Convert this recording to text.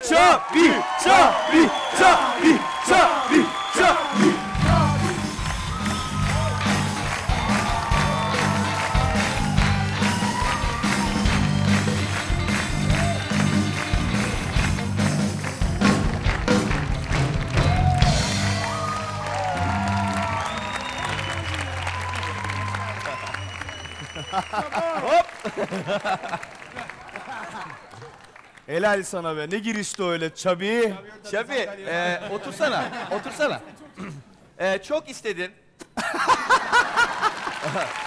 Çabi, çabi, çabi, çabi, çabi. Hop. Helal sana be. Ne girişti öyle Çabi. Şafi, otursana, otursana. Çok istedin.